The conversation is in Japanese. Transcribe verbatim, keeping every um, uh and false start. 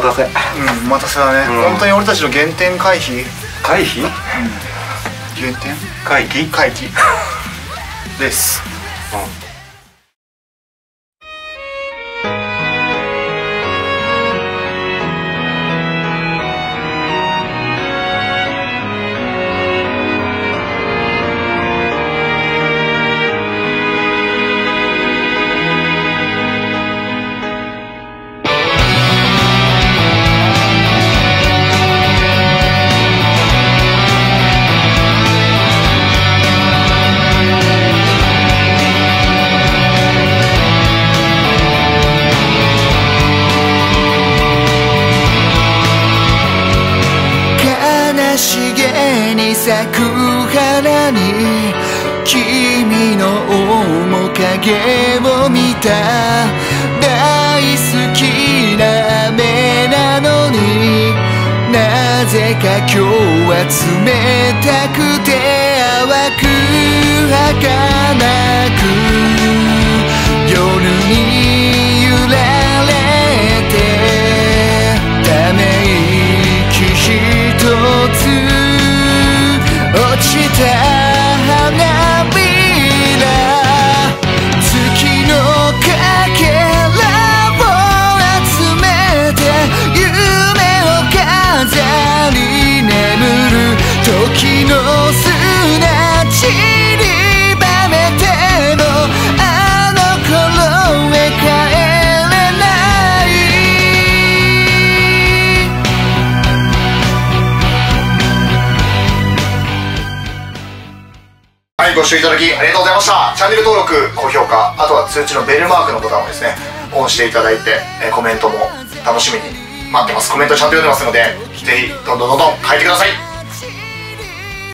たせ。うん、 お待たせだね。本当に俺たちの原点回避。 回避？うん。 原点？ 回帰？ 回帰。です。うん。 しげに咲く花に君の面影を見た。大好きな雨なのになぜか今日は冷たくて淡く儚く夜に揺られてため息ひとつ落ちた花びら月のかけらを集めて夢を飾り眠る時の砂散りばめてもあの頃へ帰れない。 はい、ご視聴いただきありがとうございました。チャンネル登録、高評価、あとは通知のベルマークのボタンをですねオンしていただいて、えコメントも楽しみに待ってます。コメントちゃんと読んでますので、ぜひどんどんどんどん書いてください。